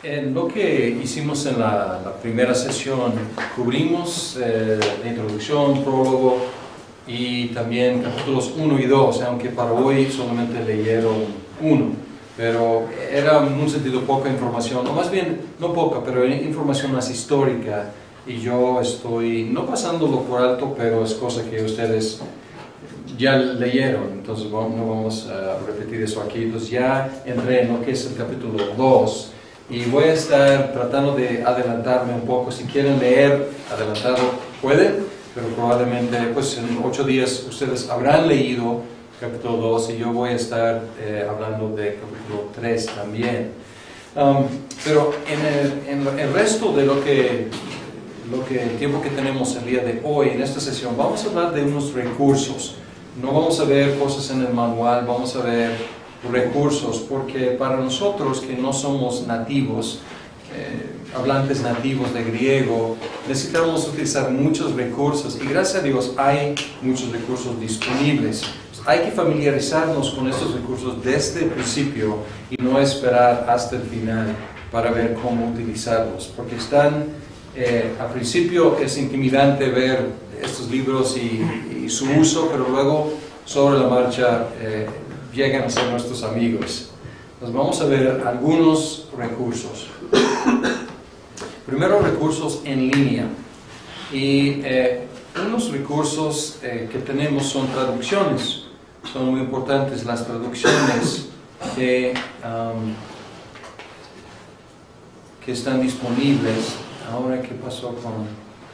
En lo que hicimos en la primera sesión, cubrimos la introducción, prólogo y también capítulos 1 y 2, aunque para hoy solamente leyeron 1, pero era en un sentido poca información, o más bien, no poca, pero información más histórica, y yo estoy, no pasándolo por alto, pero es cosa que ustedes ya leyeron, entonces no vamos a repetir eso aquí. Entonces ya entré en lo que es el capítulo 2 y voy a estar tratando de adelantarme un poco. Si quieren leer adelantado pueden, pero probablemente pues en 8 días ustedes habrán leído capítulo 2 y yo voy a estar hablando de capítulo 3 también. Pero en el resto de el tiempo que tenemos el día de hoy en esta sesión, vamos a hablar de unos recursos. No vamos a ver cosas en el manual, vamos a ver recursos, porque para nosotros que no somos nativos, hablantes nativos de griego, necesitamos utilizar muchos recursos y gracias a Dios hay muchos recursos disponibles. Hay que familiarizarnos con estos recursos desde el principio y no esperar hasta el final para ver cómo utilizarlos, porque están, al principio es intimidante ver estos libros y su uso, pero luego sobre la marcha llegan a ser nuestros amigos. Entonces vamos a ver algunos recursos. Primero, recursos en línea. Y unos recursos que tenemos son traducciones. Son muy importantes las traducciones que están disponibles. Ahora, ¿qué pasó con...?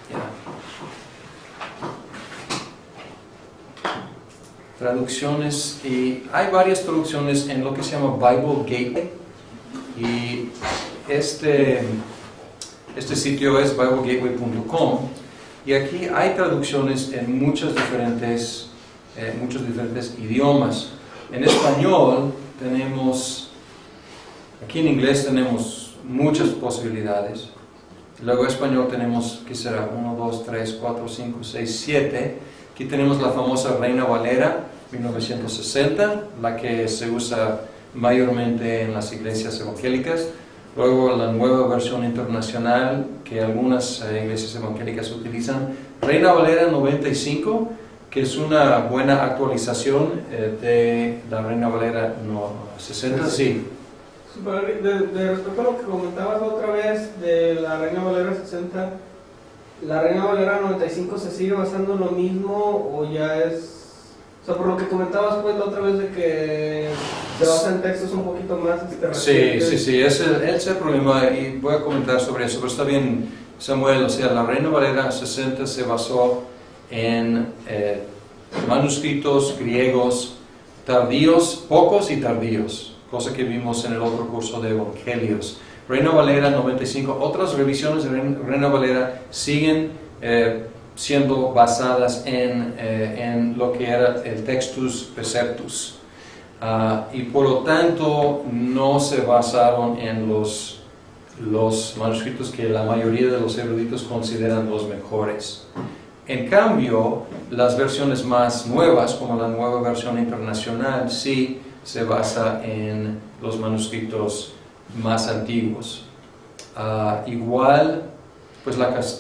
Traducciones, y hay varias traducciones en lo que se llama Bible Gateway, y este sitio es biblegateway.com, y aquí hay traducciones en muchos diferentes idiomas. En español tenemos, aquí en inglés tenemos muchas posibilidades, luego en español tenemos, ¿qué será? 1, 2, 3, 4, 5, 6, 7. Aquí tenemos la famosa Reina Valera 1960, la que se usa mayormente en las iglesias evangélicas. Luego la nueva versión internacional que algunas iglesias evangélicas utilizan, Reina Valera 95, que es una buena actualización de la Reina Valera 60, sí. De respecto a lo que comentabas otra vez de la Reina Valera 60, ¿la Reina Valera 95 se sigue basando en lo mismo o ya es...? O sea, por lo que comentabas pues la otra vez de que se basa en textos un poquito más recientes. Sí, ese es el problema y voy a comentar sobre eso, pero está bien, Samuel. O sea, la Reina Valera 60 se basó en manuscritos griegos tardíos, pocos y tardíos, cosa que vimos en el otro curso de Evangelios. Reina Valera 95, otras revisiones de Reina Valera siguen siendo basadas en lo que era el Textus Preceptus, y por lo tanto no se basaron en los manuscritos que la mayoría de los eruditos consideran los mejores. En cambio, las versiones más nuevas, como la nueva versión internacional, sí se basa en los manuscritos más antiguos. Igual, pues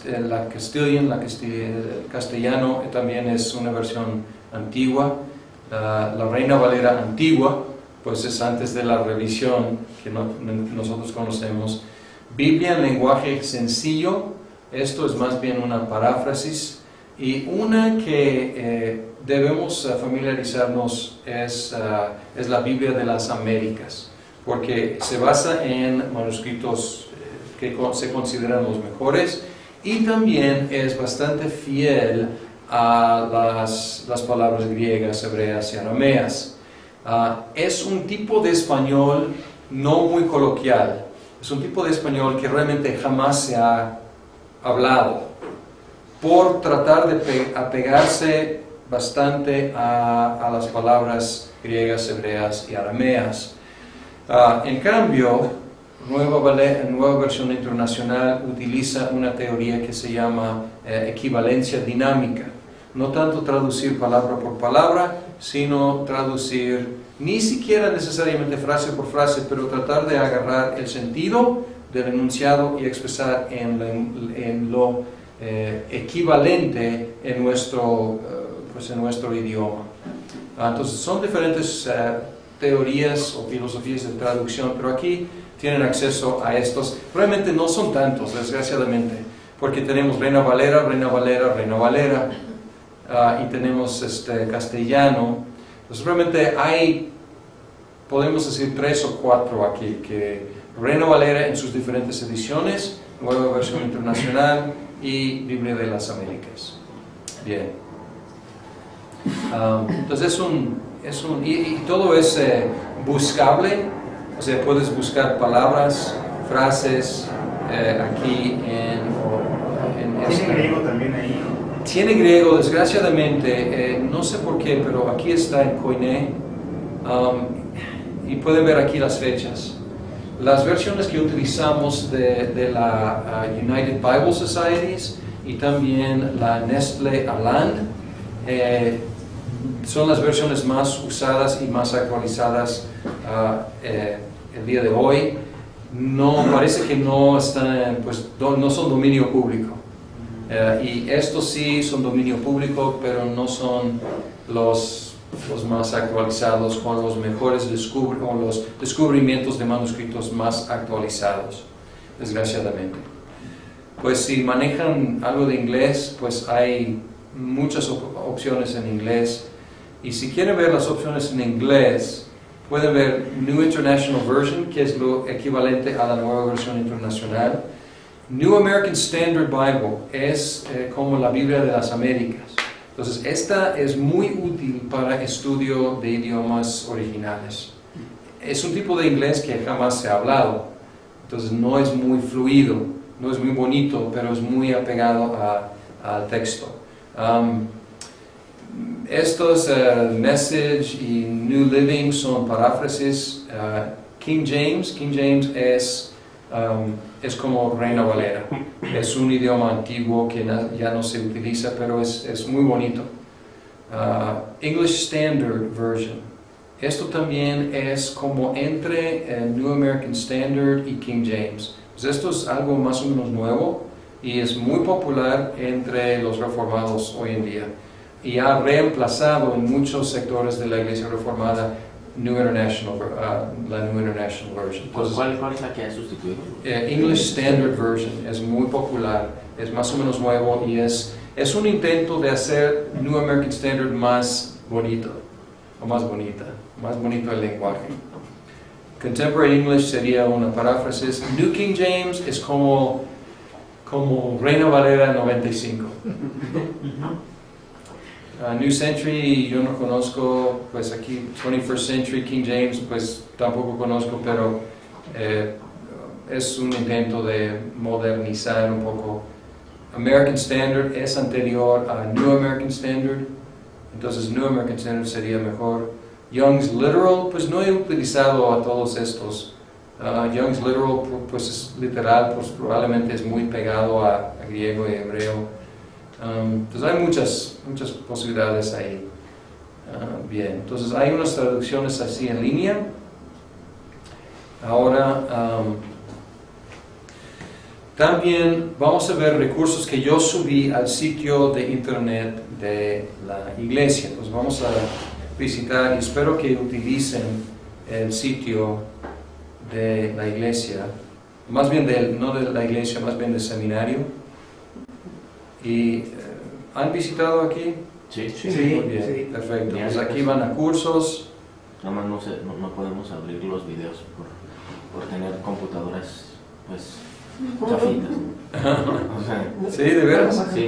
el castellano también es una versión antigua. La Reina Valera antigua, pues es antes de la revisión que nosotros conocemos. Biblia en lenguaje sencillo, esto es más bien una paráfrasis, y una que debemos familiarizarnos es la Biblia de las Américas, porque se basa en manuscritos que se consideran los mejores y también es bastante fiel a las palabras griegas, hebreas y arameas. Es un tipo de español no muy coloquial, es un tipo de español que realmente jamás se ha hablado, por tratar de apegarse bastante a las palabras griegas, hebreas y arameas. En cambio, nueva versión internacional utiliza una teoría que se llama equivalencia dinámica. No tanto traducir palabra por palabra, sino traducir ni siquiera necesariamente frase por frase, pero tratar de agarrar el sentido del enunciado y expresar en lo equivalente en nuestro idioma. Entonces son diferentes teorías o filosofías de traducción, pero aquí tienen acceso a estos. Realmente no son tantos, desgraciadamente, porque tenemos Reina Valera, Reina Valera, Reina Valera, y tenemos castellano. Entonces realmente podemos decir 3 o 4 aquí, que Reina Valera en sus diferentes ediciones, Nueva Versión Internacional y Biblia de las Américas. Bien. Entonces y todo es buscable, o sea, puedes buscar palabras, frases aquí ¿Tiene griego también ahí? Tiene griego, desgraciadamente, no sé por qué, pero aquí está en Koiné, y pueden ver aquí las fechas. Las versiones que utilizamos de la United Bible Societies y también la Nestlé Aland son las versiones más usadas y más actualizadas el día de hoy. Parece que no están, pues, no son dominio público. Y estos sí son dominio público, pero no son los más actualizados, con los mejores los descubrimientos de manuscritos más actualizados, desgraciadamente. Pues si manejan algo de inglés, pues hay muchas opciones en inglés. Y si quieren ver las opciones en inglés, pueden ver New International Version, que es lo equivalente a la Nueva Versión Internacional. New American Standard Bible es como la Biblia de las Américas. Entonces, esta es muy útil para estudio de idiomas originales. Es un tipo de inglés que jamás se ha hablado. Entonces, no es muy fluido, no es muy bonito, pero es muy apegado al texto. Estos Message y New Living son paráfrasis. King James es como Reina Valera. Es un idioma antiguo que ya no se utiliza, pero es muy bonito. English Standard Version. Esto también es como entre New American Standard y King James. Pues esto es algo más o menos nuevo y es muy popular entre los reformados hoy en día. Y ha reemplazado en muchos sectores de la Iglesia Reformada la New International Version. Entonces, ¿Cuál es la que ha sustituido? English Standard Version es muy popular, es más o menos nuevo y es un intento de hacer New American Standard más bonito, o más bonita, más bonito el lenguaje. Contemporary English sería una paráfrasis. New King James es como Reina Valera 95. New Century yo no conozco, pues aquí 21st Century King James pues tampoco conozco, pero es un intento de modernizar un poco. American Standard es anterior a New American Standard, entonces New American Standard sería mejor. Young's Literal, pues no he utilizado a todos estos. Young's Literal pues es literal, pues probablemente es muy pegado a griego y hebreo. Entonces hay muchas posibilidades ahí. Bien, entonces hay unas traducciones así en línea. Ahora también vamos a ver recursos que yo subí al sitio de internet de la iglesia. Entonces vamos a visitar y espero que utilicen el sitio de la iglesia, más bien no de la iglesia, más bien del seminario. ¿Y han visitado aquí? Sí. Muy bien, sí. perfecto. Pues aquí van a cursos. Nada más no podemos abrir los videos por tener computadoras, pues, chafitas. O sea, Sí, de veras. sí.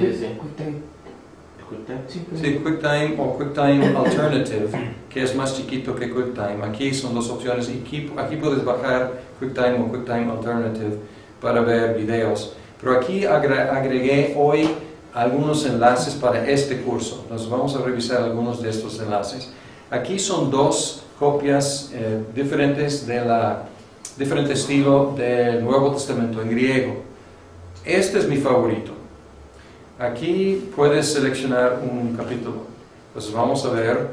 Sí, QuickTime o QuickTime Alternative, que es más chiquito que QuickTime. Aquí son dos opciones. Aquí puedes bajar QuickTime o QuickTime Alternative para ver videos. Pero aquí agregué hoy algunos enlaces para este curso. Entonces vamos a revisar algunos de estos enlaces. Aquí son dos copias diferentes diferente estilo del Nuevo Testamento en griego. Este es mi favorito. Aquí puedes seleccionar un capítulo. Entonces vamos a ver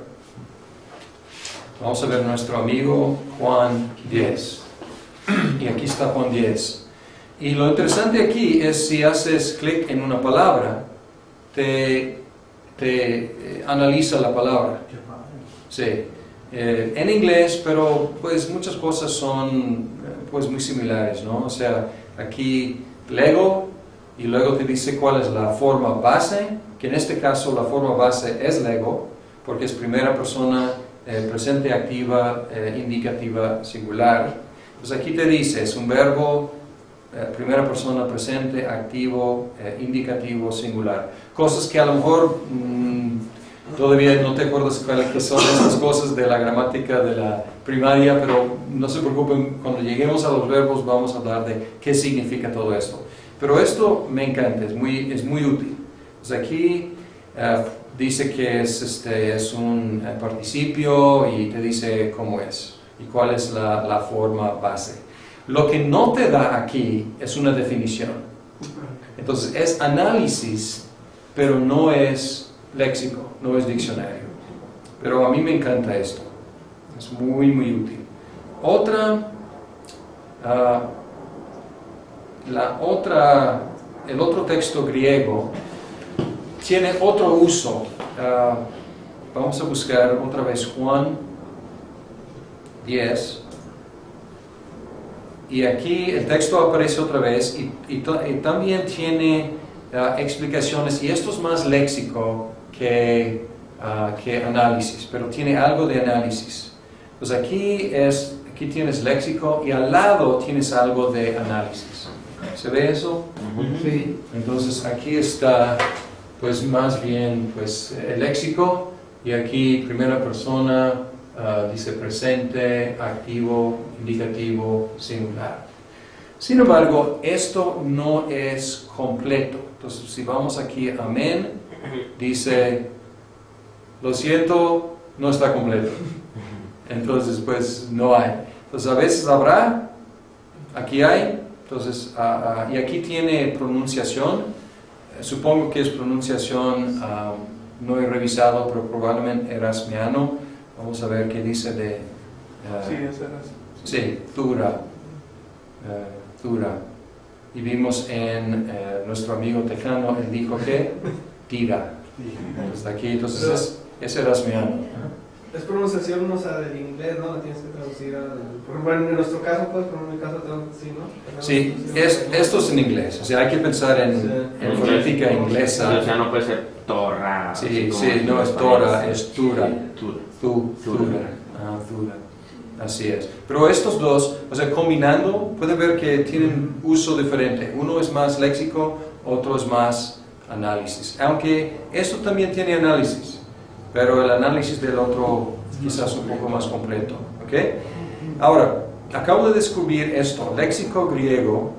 nuestro amigo Juan 10. Y aquí está Juan 10. Y lo interesante aquí es si haces clic en una palabra, te analiza la palabra. Sí, en inglés, pero pues muchas cosas son pues muy similares, ¿no? O sea, aquí Lego y luego te dice cuál es la forma base, que en este caso la forma base es Lego, porque es primera persona, presente activa, indicativa, singular. Pues aquí te dice, es un verbo, primera persona, presente, activo, indicativo, singular. Cosas que a lo mejor todavía no te acuerdas cuáles son estas cosas de la gramática de la primaria, pero no se preocupen, cuando lleguemos a los verbos vamos a hablar de qué significa todo esto. Pero esto me encanta, es muy útil. Pues aquí dice que es un participio y te dice cómo es y cuál es la forma base. Lo que no te da aquí es una definición. Entonces es análisis, pero no es léxico, no es diccionario. Pero a mí me encanta esto. Es muy útil. El otro texto griego tiene otro uso. Vamos a buscar otra vez Juan 10. Y aquí el texto aparece otra vez y también tiene explicaciones, y esto es más léxico que análisis, pero tiene algo de análisis. Pues aquí tienes léxico y al lado tienes algo de análisis. ¿Se ve eso? Sí. Entonces aquí está pues más bien pues el léxico, y aquí primera persona, dice presente, activo, indicativo, singular. Sin embargo, esto no es completo. Entonces, si vamos aquí, amén, dice, lo siento, no está completo. Entonces, pues no hay. Entonces, a veces habrá, aquí hay, entonces, y aquí tiene pronunciación. Supongo que es pronunciación, no he revisado, pero probablemente erasmiano. Vamos a ver qué dice de... sí, es erasmiano. Sí, dura. Y vimos en nuestro amigo Tecano, él dijo que tira. Hasta aquí, entonces es erasmiano. Es pronunciación, o sea, del inglés, ¿no? La tienes que traducir por ejemplo, en nuestro caso, pues, pero en mi caso tengo que sí, ¿no? Sí, esto es en inglés, o sea, hay que pensar en fonética inglesa. O sea, no puede ser torra. Sí, no es tora, es tura. Tura. Tura. Así es. Pero estos dos, o sea, combinando, pueden ver que tienen uso diferente. Uno es más léxico, otro es más análisis. Aunque esto también tiene análisis, pero el análisis del otro quizás un poco más completo. ¿Ok? Ahora, acabo de descubrir esto, léxico griego,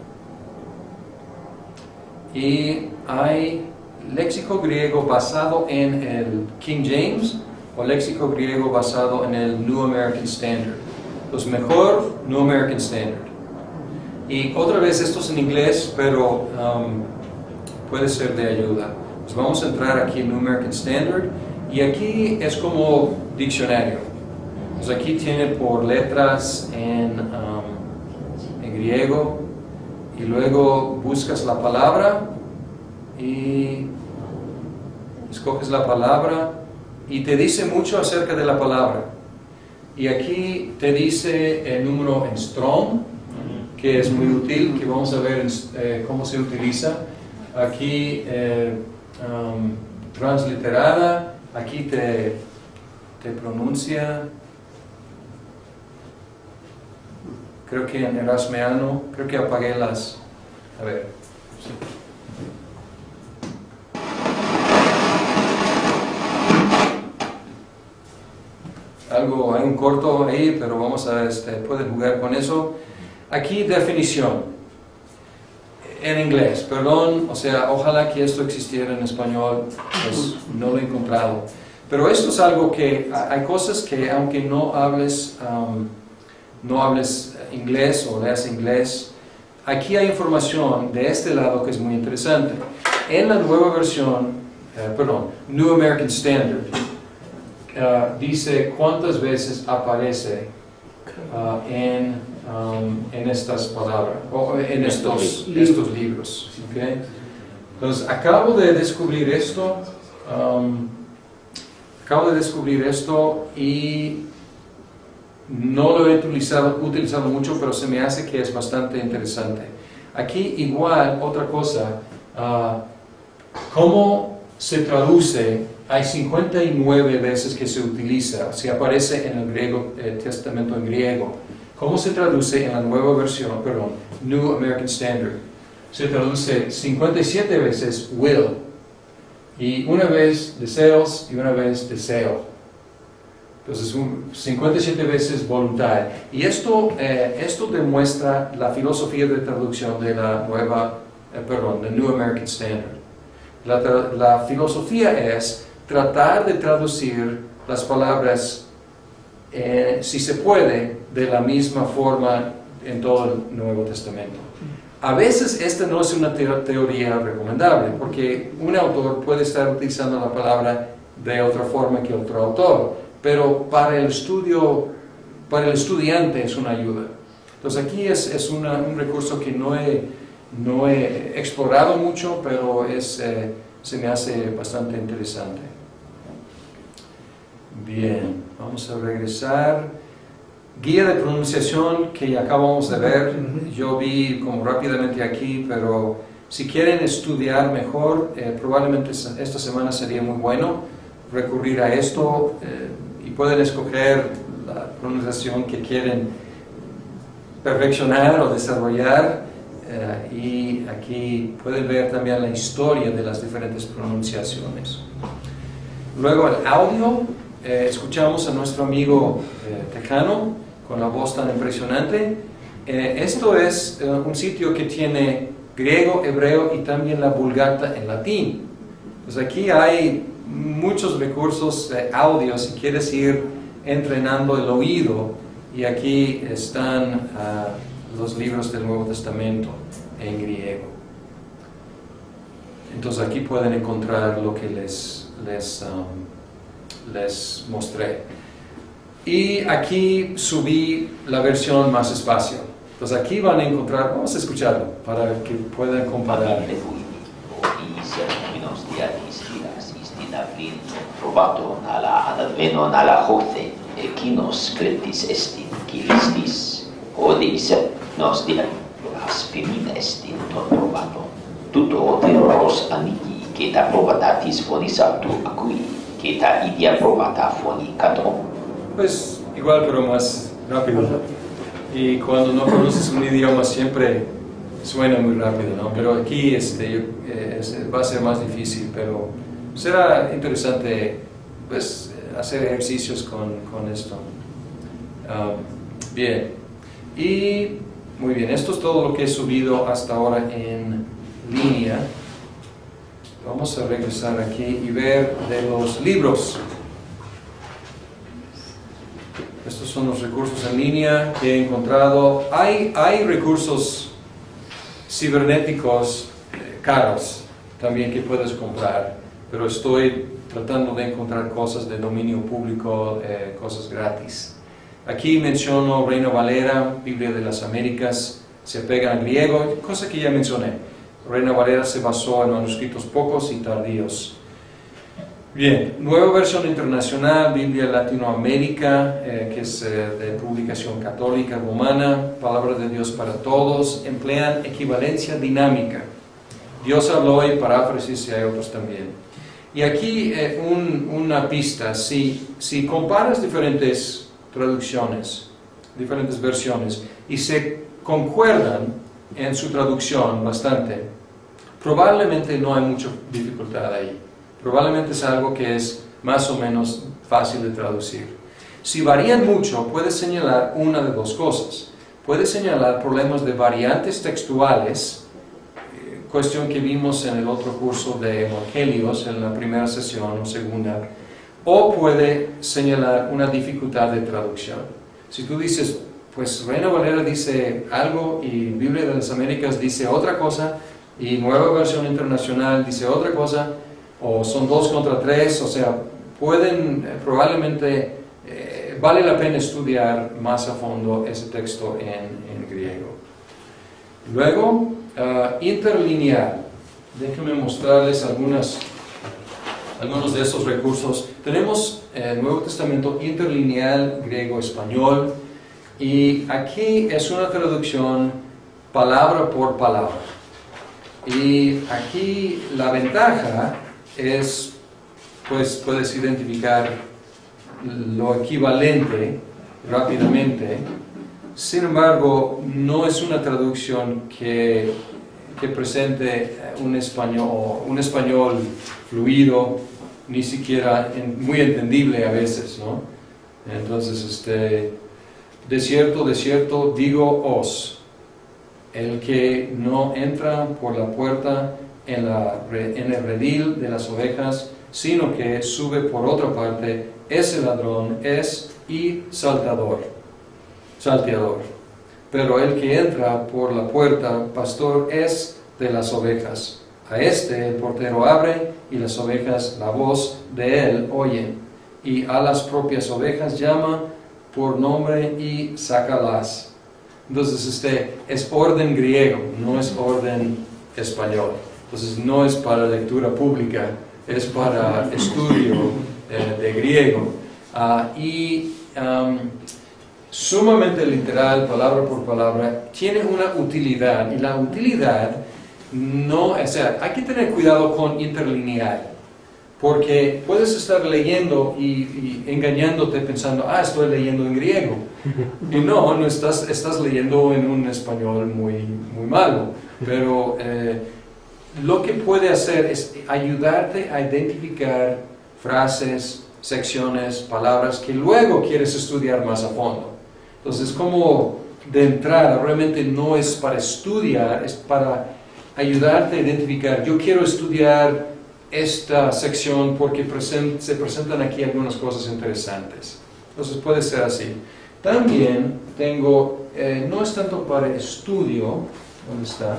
y hay léxico griego basado en el King James o léxico griego basado en el New American Standard. Pues mejor New American Standard. Y otra vez esto es en inglés, pero puede ser de ayuda. Pues vamos a entrar aquí en New American Standard, y aquí es como diccionario. Pues aquí tiene por letras en griego, y luego buscas la palabra y escoges la palabra y te dice mucho acerca de la palabra. Y aquí te dice el número en Strong, que es muy útil, que vamos a ver cómo se utiliza. Aquí transliterada, aquí te pronuncia, creo que en erasmiano, creo que apagué las, a ver, sí. Hay un corto ahí, pero vamos a, pueden jugar con eso. Aquí definición, en inglés, perdón, o sea, ojalá que esto existiera en español, pues no lo he encontrado. Pero esto es algo que, hay cosas que aunque no hables inglés o leas inglés, aquí hay información de este lado que es muy interesante. En la nueva versión, New American Standard, dice cuántas veces aparece en en estas palabras, o en estos libros. ¿Okay? Entonces, acabo de descubrir esto y no lo he utilizado mucho, pero se me hace que es bastante interesante. Aquí igual, otra cosa, ¿cómo se traduce? Hay 59 veces que se utiliza, se aparece en el Testamento en griego. ¿Cómo se traduce en la nueva versión, New American Standard? Se traduce 57 veces will, y una vez deseos y una vez deseo. Entonces, 57 veces voluntad. Y esto demuestra la filosofía de traducción de la de New American Standard. La filosofía es tratar de traducir las palabras, si se puede, de la misma forma en todo el Nuevo Testamento. A veces esta no es una teoría recomendable, porque un autor puede estar utilizando la palabra de otra forma que otro autor, pero para el estudiante es una ayuda. Entonces aquí es un recurso que no he explorado mucho, pero se me hace bastante interesante. Bien, vamos a regresar. Guía de pronunciación que acabamos de ver, yo vi como rápidamente aquí, pero si quieren estudiar mejor, probablemente esta semana sería muy bueno recurrir a esto, y pueden escoger la pronunciación que quieren perfeccionar o desarrollar, y aquí pueden ver también la historia de las diferentes pronunciaciones. Luego el audio, escuchamos a nuestro amigo Tejano con la voz tan impresionante. Esto es un sitio que tiene griego, hebreo y también la Vulgata en latín. Pues aquí hay muchos recursos de audio si quieres ir entrenando el oído, y aquí están los libros del Nuevo Testamento en griego. Entonces aquí pueden encontrar lo que les mostré. Y aquí subí la versión más espacio. Entonces aquí van a encontrar, vamos a escucharlo para que puedan comparar. Pues igual, pero más rápido. Y cuando no conoces un idioma siempre suena muy rápido, ¿no? Pero aquí va a ser más difícil, pero será interesante pues hacer ejercicios con esto. Bien. Y muy bien, esto es todo lo que he subido hasta ahora en línea. Vamos a regresar aquí y ver de los libros. Estos son los recursos en línea que he encontrado. Hay recursos cibernéticos caros también que puedes comprar, pero estoy tratando de encontrar cosas de dominio público, cosas gratis. Aquí menciono Reina Valera, Biblia de las Américas, se apega al griego, cosa que ya mencioné. Reina Valera se basó en manuscritos pocos y tardíos. Bien, nueva versión internacional, Biblia Latinoamérica, que es de publicación católica romana, Palabra de Dios para todos, emplean equivalencia dinámica. Dios habló y paráfrasis, y hay otros también. Y aquí una pista, si comparas diferentes traducciones, diferentes versiones, y se concuerdan en su traducción bastante, probablemente no hay mucha dificultad ahí. Probablemente es algo que es más o menos fácil de traducir. Si varían mucho, puedes señalar una de dos cosas. Puedes señalar problemas de variantes textuales, cuestión que vimos en el otro curso de Evangelios, en la primera sesión o segunda, o puede señalar una dificultad de traducción. Si tú dices, pues Reina Valera dice algo y Biblia de las Américas dice otra cosa, y Nueva Versión Internacional dice otra cosa, o son 2 contra 3, o sea, pueden probablemente vale la pena estudiar más a fondo ese texto en griego. Luego, interlineal. Déjenme mostrarles algunos de estos recursos. Tenemos el Nuevo Testamento interlineal griego-español, y aquí es una traducción palabra por palabra. Y aquí la ventaja es, pues puedes identificar lo equivalente rápidamente. Sin embargo, no es una traducción que presente un español fluido, ni siquiera muy entendible a veces, ¿no? Entonces, de cierto digo os, el que no entra por la puerta en el redil de las ovejas, sino que sube por otra parte, ese ladrón es y salteador. Pero el que entra por la puerta, pastor es de las ovejas. A este el portero abre, y las ovejas la voz de él oyen, y a las propias ovejas llama por nombre y sácalas. Entonces es orden griego, no es orden español. Entonces no es para lectura pública, es para estudio de griego. Sumamente literal, palabra por palabra, tiene una utilidad, y la utilidad no, o sea, hay que tener cuidado con interlineal, porque puedes estar leyendo y engañándote pensando, estoy leyendo en griego, y no estás leyendo en un español muy malo, pero lo que puede hacer es ayudarte a identificar frases, secciones, palabras que luego quieres estudiar más a fondo. Entonces, como de entrada, realmente no es para estudiar, es para ayudarte a identificar, yo quiero estudiar esta sección porque se presentan aquí algunas cosas interesantes. Entonces puede ser así. También tengo, no es tanto para estudio, ¿dónde está?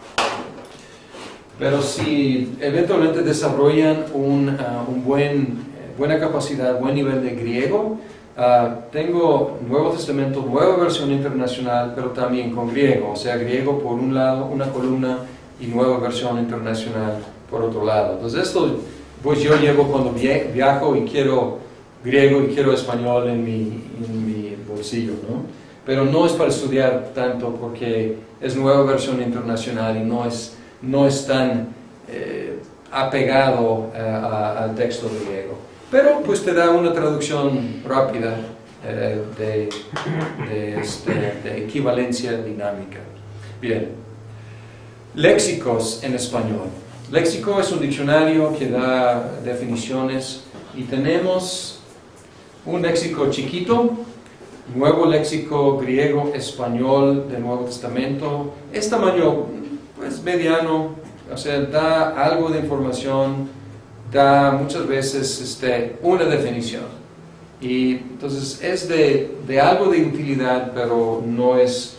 Pero si eventualmente desarrollan buena capacidad, buen nivel de griego, tengo Nuevo Testamento, nueva versión internacional, pero también con griego, o sea, griego por un lado, una columna, y nueva versión internacional por otro lado. Entonces esto, pues yo llevo cuando viajo y quiero griego y quiero español en mi bolsillo, ¿no? Pero no es para estudiar tanto porque es nueva versión internacional y no es tan apegado al texto griego. Pero pues te da una traducción rápida de equivalencia dinámica. Bien. Léxicos en español. Léxico es un diccionario que da definiciones, y tenemos un léxico chiquito, nuevo léxico griego-español del Nuevo Testamento. Es tamaño pues mediano, o sea, da algo de información, da muchas veces una definición. Y entonces es de algo de utilidad, pero no es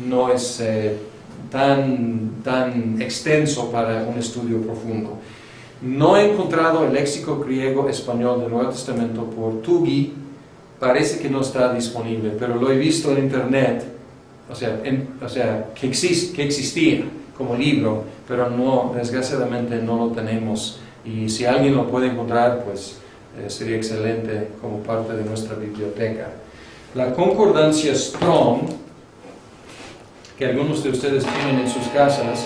tan extenso para un estudio profundo. No he encontrado el léxico griego-español del Nuevo Testamento por Tugi, parece que no está disponible, pero lo he visto en internet, o sea que existía como libro, pero no, desgraciadamente no lo tenemos, y si alguien lo puede encontrar, pues sería excelente como parte de nuestra biblioteca. La concordancia Strong, que algunos de ustedes tienen en sus casas,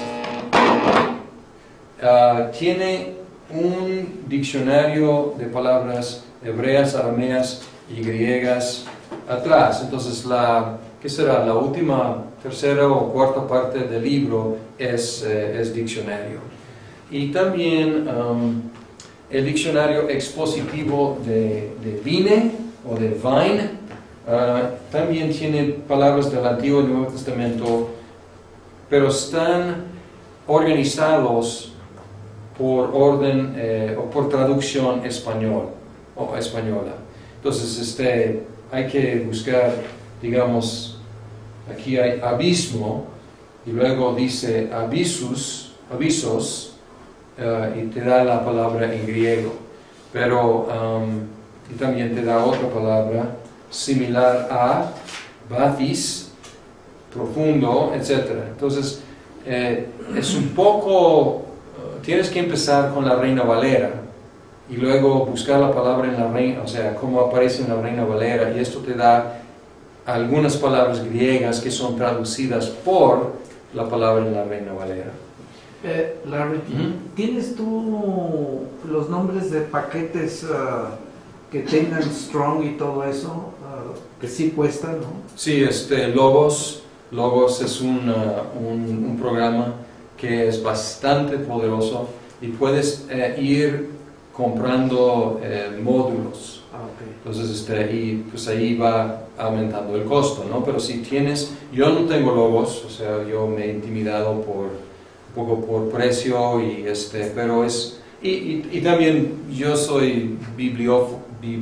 tiene un diccionario de palabras hebreas, arameas y griegas atrás. Entonces, ¿qué será? La última, tercera o cuarta parte del libro es diccionario. Y también el diccionario expositivo de Vine o de Vine. También tiene palabras del Antiguo y Nuevo Testamento, pero están organizados por orden o por traducción española. Entonces hay que buscar, digamos, aquí hay abismo y luego dice avisos, y te da la palabra en griego, pero y también te da otra palabra similar a batis, profundo, etc. Entonces, es un poco, tienes que empezar con la Reina Valera y luego buscar la palabra en la Reina, o sea, cómo aparece en la Reina Valera, y esto te da algunas palabras griegas que son traducidas por la palabra en la Reina Valera. Larry, ¿tienes tú los nombres de paquetes que tengan Strong y todo eso? Que sí cuestan, ¿no? Sí, Logos es un programa que es bastante poderoso y puedes ir comprando módulos. Okay. Entonces, y pues ahí va aumentando el costo, ¿no? Pero si tienes, yo no tengo Logos, o sea, yo me he intimidado un poco por precio pero es, y también yo soy bibliófilo.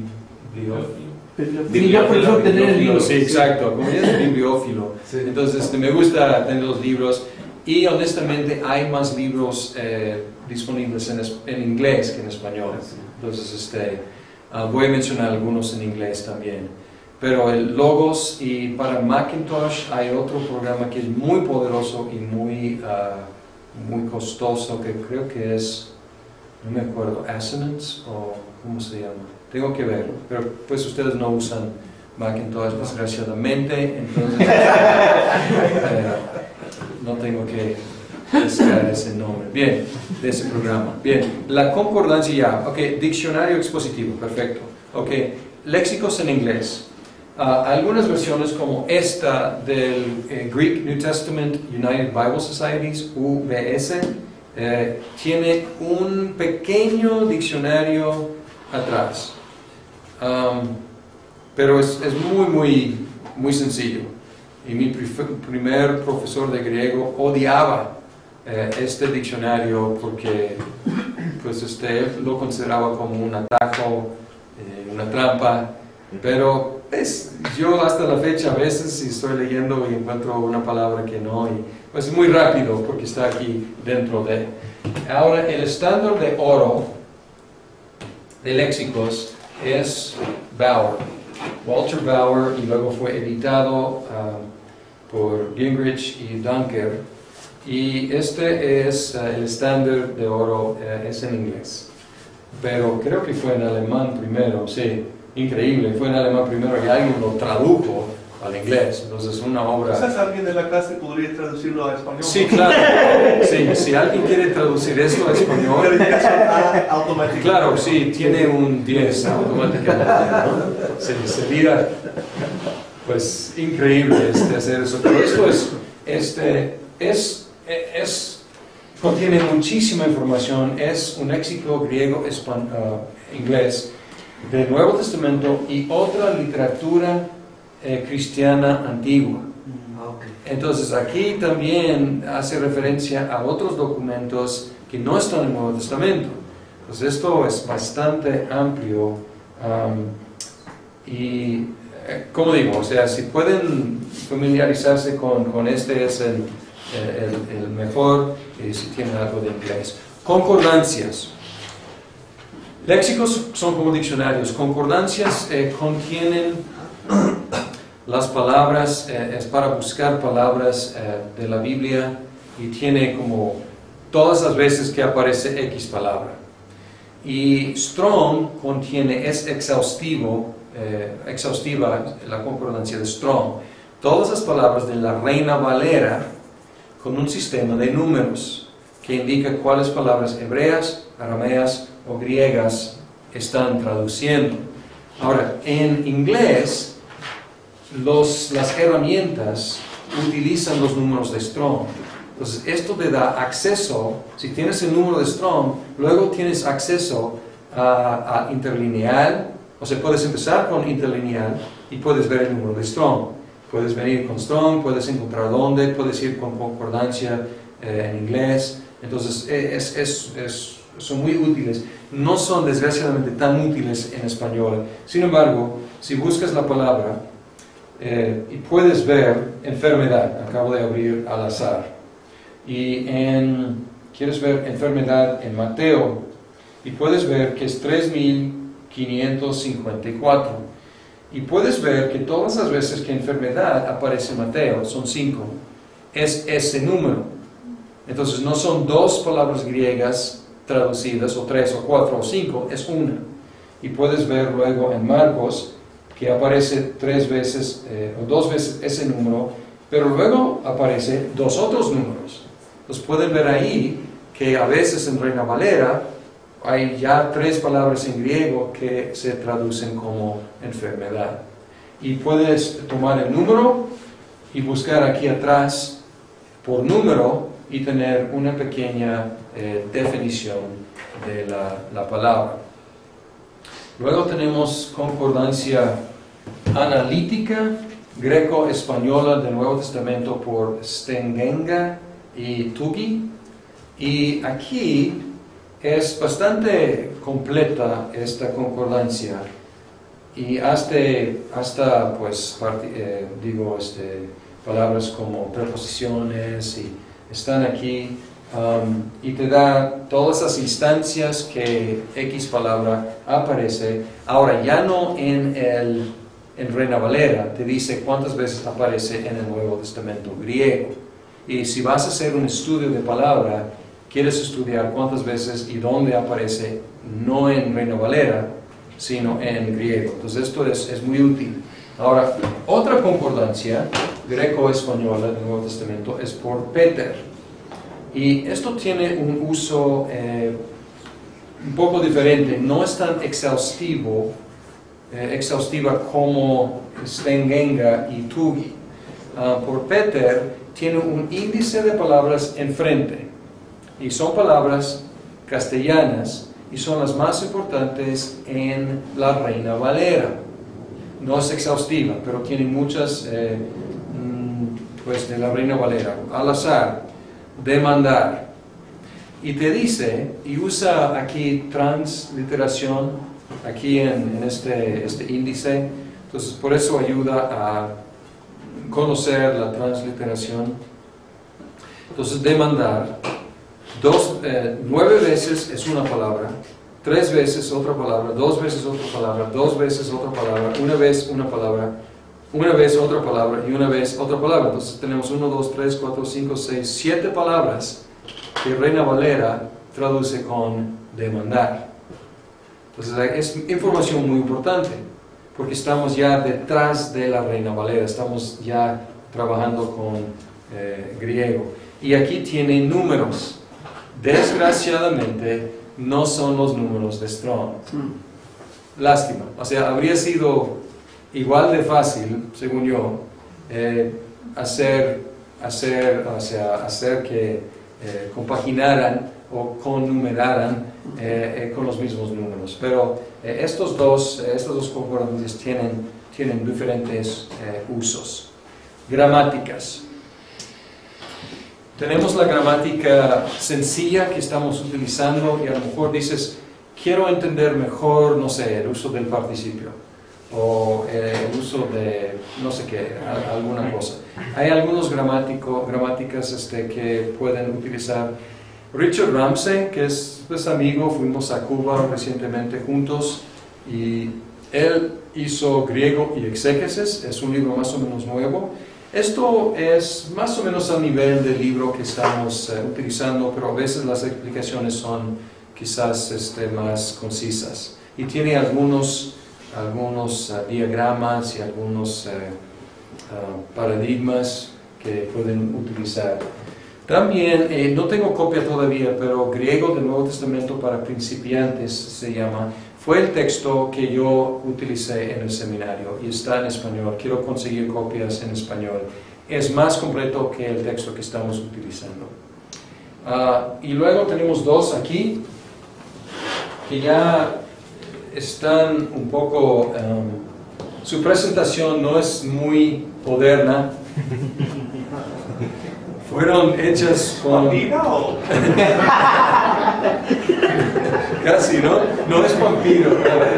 Sí, exacto, como yo soy bibliófilo, sí. Entonces me gusta tener los libros, y honestamente hay más libros disponibles en inglés que en español. Entonces voy a mencionar algunos en inglés también, pero el Logos, y para Macintosh hay otro programa que es muy poderoso y muy costoso, que creo que es, no me acuerdo, Assonance o cómo se llama, tengo que ver, pero pues ustedes no usan Macintosh desgraciadamente, entonces no tengo que buscar ese nombre, bien, de ese programa. Bien, la concordancia ya, ok, diccionario expositivo, perfecto, ok, léxicos en inglés. Algunas versiones como esta del Greek New Testament United Bible Societies, UBS, tiene un pequeño diccionario atrás, pero es muy sencillo, y mi primer profesor de griego odiaba este diccionario porque pues lo consideraba como un atajo, una trampa, pero yo hasta la fecha a veces si estoy leyendo y encuentro una palabra que no, y pues es muy rápido porque está aquí dentro de. Ahora, el estándar de oro de léxicos es Bauer, Walter Bauer, y luego fue editado por Gingrich y Dunker, y este es el estándar de oro, es en inglés, pero creo que fue en alemán primero, sí. Increíble, fue en alemán primero y alguien lo tradujo al inglés, entonces es una obra. ¿Quizás alguien de la clase podría traducirlo a español? Sí, claro, sí, si alguien quiere traducir esto a español, claro, sí, tiene un 10 automáticamente, ¿no? Sería, pues, increíble hacer eso, pero esto contiene muchísima información, es un léxico griego, inglés, del Nuevo Testamento y otra literatura cristiana antigua. Entonces aquí también hace referencia a otros documentos que no están en el Nuevo Testamento. Entonces esto es bastante amplio, y como digo, o sea, si pueden familiarizarse con este es el mejor, si tienen algo de inglés. Concordancias. Léxicos son como diccionarios, concordancias contienen las palabras, es para buscar palabras de la Biblia, y tiene como todas las veces que aparece X palabra. Y Strong es exhaustiva la concordancia de Strong. Todas las palabras de la Reina Valera con un sistema de números que indica cuáles palabras hebreas, arameas o griegas están traduciendo. Ahora, en inglés, las herramientas utilizan los números de Strong. Entonces, esto te da acceso, si tienes el número de Strong, luego tienes acceso a interlineal, o sea, puedes empezar con interlineal y puedes ver el número de Strong. Puedes venir con Strong, puedes encontrar dónde, puedes ir con concordancia en inglés. Entonces, son muy útiles. No son desgraciadamente tan útiles en español. Sin embargo, si buscas la palabra y puedes ver enfermedad, acabo de abrir al azar, y quieres ver enfermedad en Mateo, y puedes ver que es 3554. Y puedes ver que todas las veces que enfermedad aparece en Mateo, son 5, es ese número. Entonces no son 2 palabras griegas traducidas, o 3, o 4, o 5, es una. Y puedes ver luego en Marcos que aparece 3 veces o 2 veces ese número, pero luego aparece 2 otros números. Entonces pueden ver ahí que a veces en Reina Valera hay ya 3 palabras en griego que se traducen como enfermedad. Y puedes tomar el número y buscar aquí atrás por número y tener una pequeña definición de la palabra. Luego tenemos concordancia analítica greco-española del Nuevo Testamento por Stengenga y Tuggy. Y aquí es bastante completa esta concordancia y hasta pues palabras como preposiciones y están aquí y te da todas las instancias que X palabra aparece. Ahora ya no en Reina Valera te dice cuántas veces aparece en el Nuevo Testamento griego. Y si vas a hacer un estudio de palabra, quieres estudiar cuántas veces y dónde aparece, no en Reina Valera, sino en griego. Entonces esto es muy útil. Ahora, otra concordancia greco-española del Nuevo Testamento es por Peter. Y esto tiene un uso un poco diferente, no es tan exhaustiva como Stengenga y Tuggy. Por Peter tiene un índice de palabras enfrente. Y son palabras castellanas y son las más importantes en la Reina Valera. No es exhaustiva, pero tiene muchas pues de la Reina Valera. Al azar, demandar. Y te dice, y usa aquí transliteración, aquí en este índice. Entonces por eso ayuda a conocer la transliteración. Entonces demandar. 9 veces es una palabra, 3 veces otra palabra, 2 veces otra palabra, 2 veces otra palabra, una vez una palabra, una vez otra palabra y una vez otra palabra. Entonces tenemos 1, 2, 3, 4, 5, 6, 7 palabras que Reina Valera traduce con demandar. Entonces es información muy importante porque estamos ya detrás de la Reina Valera, estamos ya trabajando con griego. Y aquí tiene números. Desgraciadamente no son los números de Strong. Lástima. O sea, habría sido igual de fácil, según yo, hacer que compaginaran o connumeraran con los mismos números. Pero estas dos concordancias tienen diferentes usos. Gramáticas. Tenemos la gramática sencilla que estamos utilizando y a lo mejor dices, quiero entender mejor, no sé, el uso del participio o el uso de no sé qué, alguna cosa. Hay algunos gramáticas que pueden utilizar. Richard Ramsey, que es pues, amigo, fuimos a Cuba recientemente juntos y él hizo Griego y Exégesis, es un libro más o menos nuevo. Esto es más o menos al nivel del libro que estamos utilizando, pero a veces las explicaciones son quizás más concisas. Y tiene algunos diagramas y algunos paradigmas que pueden utilizar. También, no tengo copia todavía, pero Griego del Nuevo Testamento para principiantes se llama. Fue el texto que yo utilicé en el seminario y está en español. Quiero conseguir copias en español. Es más completo que el texto que estamos utilizando. Y luego tenemos 2 aquí que ya están un poco... su presentación no es muy moderna. Fueron hechas con... Casi, ¿no? No es papiro,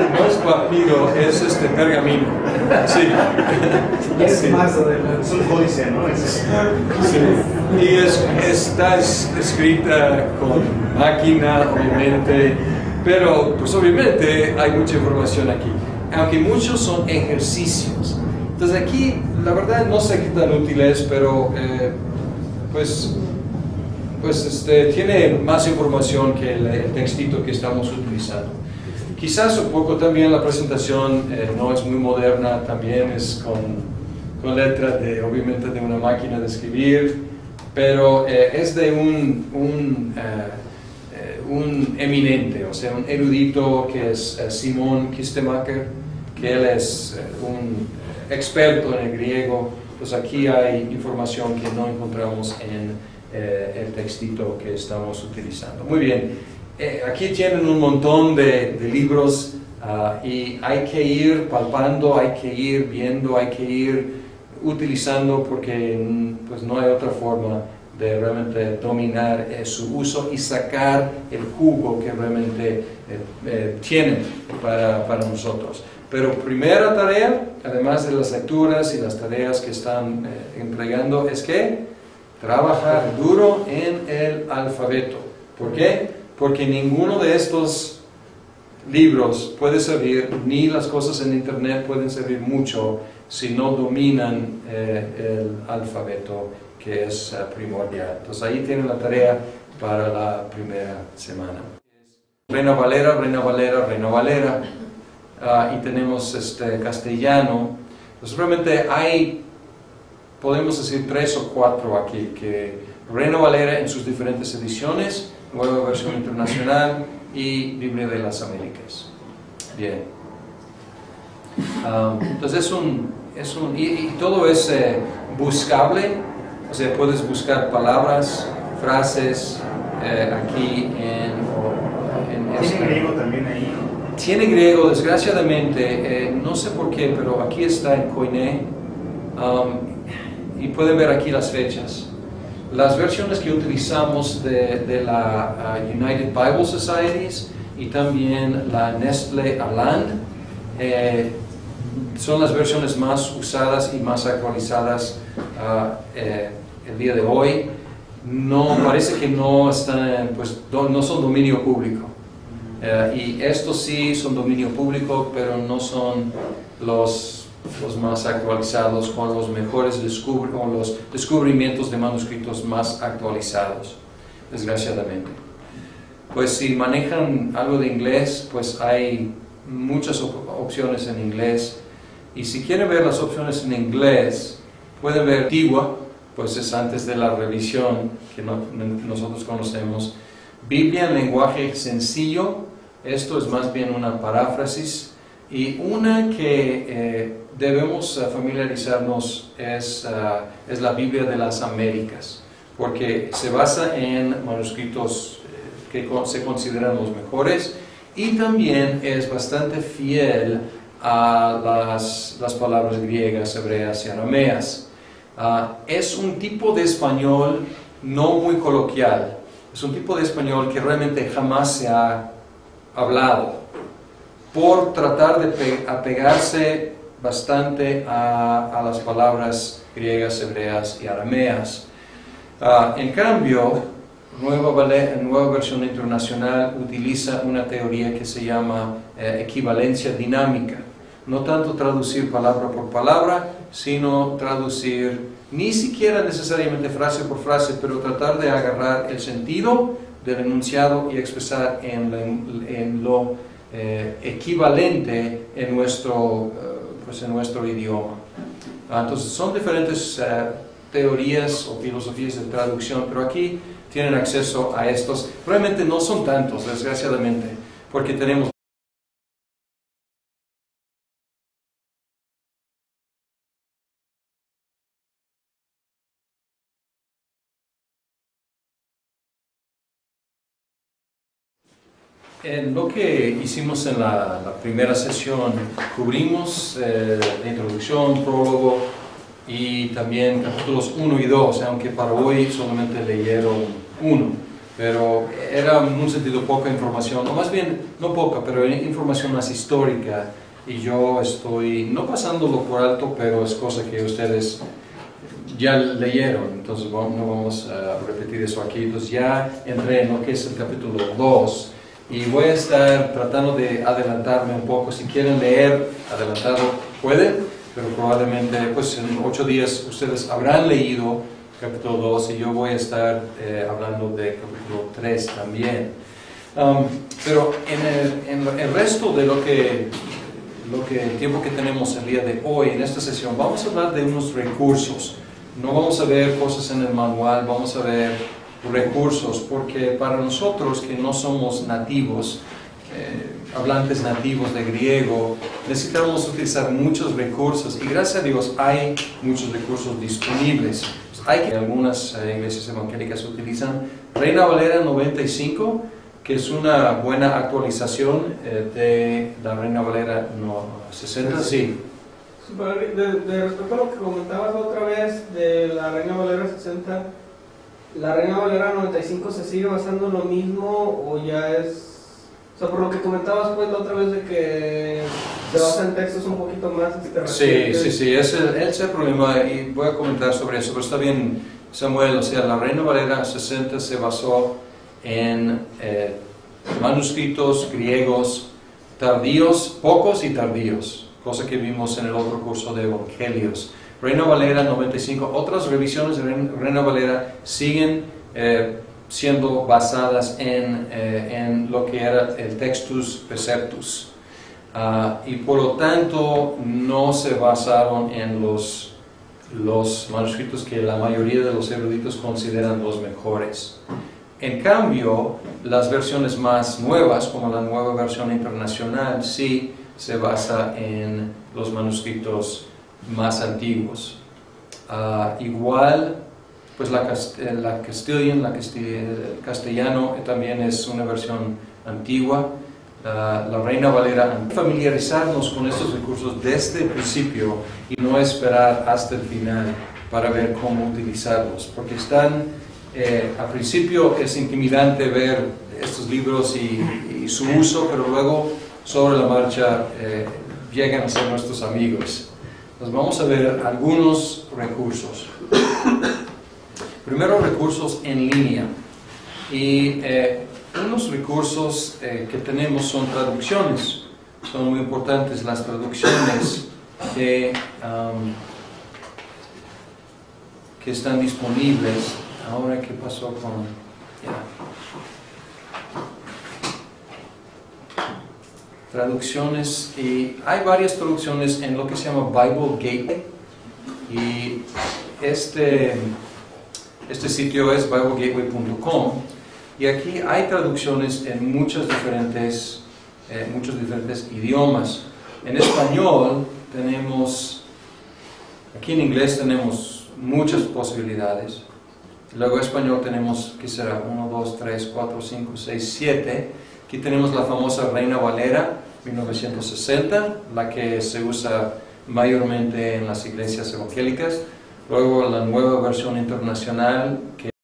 es pergamino. Sí. Es más adelante. Es un códice, ¿no? Sí. Y está escrita con máquina, obviamente, pero pues obviamente hay mucha información aquí. aunque muchos son ejercicios. Entonces aquí, la verdad, no sé qué tan útil es, pero tiene más información que el textito que estamos utilizando. Quizás un poco también la presentación no es muy moderna, también es con letras obviamente de una máquina de escribir, pero es de un eminente, o sea, un erudito que es Simon Kistemaker, que él es un experto en el griego. Pues aquí hay información que no encontramos en el textito que estamos utilizando. Muy bien, aquí tienen un montón de libros y hay que ir palpando, hay que ir viendo, hay que ir utilizando, porque pues no hay otra forma de realmente dominar su uso y sacar el jugo que realmente tienen para nosotros. Pero primera tarea, además de las lecturas y las tareas que están entregando, es que trabajar duro en el alfabeto. ¿Por qué? Porque ninguno de estos libros puede servir, ni las cosas en internet pueden servir mucho si no dominan el alfabeto, que es primordial. Entonces ahí tienen la tarea para la primera semana. Reina Valera, Reina Valera, Reina Valera. Y tenemos castellano. Pues realmente hay, podemos decir, 3 o 4 aquí, que Reina Valera en sus diferentes ediciones, Nueva Versión Internacional y Biblia de las Américas. Bien. Entonces y todo es buscable, o sea, puedes buscar palabras, frases aquí en ¿Tiene griego también ahí? Tiene griego, desgraciadamente, no sé por qué, pero aquí está en Koiné, y pueden ver aquí las fechas. Las versiones que utilizamos de la United Bible Societies y también la Nestlé Aland son las versiones más usadas y más actualizadas el día de hoy. No, parece que no están, pues, no son dominio público. Y estos sí son dominio público, pero no son los más actualizados, con los mejores los descubrimientos de manuscritos más actualizados, desgraciadamente. Pues si manejan algo de inglés, pues hay muchas opciones en inglés. Y si quieren ver las opciones en inglés, pueden ver Antigua, pues es antes de la revisión que nosotros conocemos. Biblia en lenguaje sencillo. Esto es más bien una paráfrasis, y una que debemos familiarizarnos es la Biblia de las Américas, porque se basa en manuscritos que se consideran los mejores, y también es bastante fiel a las palabras griegas, hebreas y arameas. Es un tipo de español no muy coloquial, es un tipo de español que realmente jamás se ha hablado, por tratar de apegarse bastante a las palabras griegas, hebreas y arameas. En cambio, Nueva Versión Internacional utiliza una teoría que se llama equivalencia dinámica. No tanto traducir palabra por palabra, sino traducir ni siquiera necesariamente frase por frase, pero tratar de agarrar el sentido del enunciado y expresar en lo equivalente en nuestro idioma. Entonces son diferentes teorías o filosofías de traducción, pero aquí tienen acceso a estos. Realmente no son tantos, desgraciadamente, porque tenemos en lo que hicimos en la primera sesión. Cubrimos la introducción, prólogo y también capítulos 1 y 2, aunque para hoy solamente leyeron 1, pero era en un sentido poca información, o más bien no poca, pero información más histórica, y yo estoy no pasándolo por alto, pero es cosa que ustedes ya leyeron, entonces no vamos a repetir eso aquí. Entonces ya entré en lo que es el capítulo 2, y voy a estar tratando de adelantarme un poco. Si quieren leer adelantado pueden, pero probablemente pues en 8 días ustedes habrán leído capítulo 2 y yo voy a estar hablando de capítulo 3 también. Pero en el resto de el tiempo que tenemos el día de hoy en esta sesión, vamos a hablar de unos recursos. No vamos a ver cosas en el manual, vamos a ver recursos, porque para nosotros que no somos nativos, hablantes nativos de griego, necesitamos utilizar muchos recursos y gracias a Dios hay muchos recursos disponibles. Hay que algunas iglesias evangélicas utilizan Reina Valera 95, que es una buena actualización de la Reina Valera 60, sí. De respecto a lo que comentabas otra vez de la Reina Valera 60, ¿la Reina Valera 95 se sigue basando en lo mismo o ya es...? O sea, por lo que comentabas pues la otra vez de que se basa en textos un poquito más recientes. Sí, ese es el problema y voy a comentar sobre eso, pero está bien, Samuel. O sea, la Reina Valera 60 se basó en manuscritos griegos tardíos, pocos y tardíos, cosa que vimos en el otro curso de Evangelios. Reina Valera 95, otras revisiones de Reina Valera siguen siendo basadas en lo que era el Textus Preceptus, y por lo tanto no se basaron en los manuscritos que la mayoría de los eruditos consideran los mejores. En cambio, las versiones más nuevas, como la nueva versión internacional, sí se basa en los manuscritos más antiguos. Igual, pues el castellano también es una versión antigua. La Reina Valera, familiarizarnos con estos recursos desde el principio y no esperar hasta el final para ver cómo utilizarlos, porque están... al principio es intimidante ver estos libros y su uso, pero luego sobre la marcha llegan a ser nuestros amigos. Entonces vamos a ver algunos recursos. Primero, recursos en línea. Y unos recursos que tenemos son traducciones. Son muy importantes las traducciones que están disponibles. Ahora, ¿qué pasó con...? Traducciones, y hay varias traducciones en lo que se llama Bible Gateway, y este sitio es biblegateway.com, y aquí hay traducciones en muchos diferentes idiomas. En español tenemos, aquí en inglés tenemos muchas posibilidades. Luego en español tenemos, ¿qué será? 1, 2, 3, 4, 5, 6, 7. Aquí tenemos la famosa Reina Valera 1960, la que se usa mayormente en las iglesias evangélicas. Luego la nueva versión internacional, que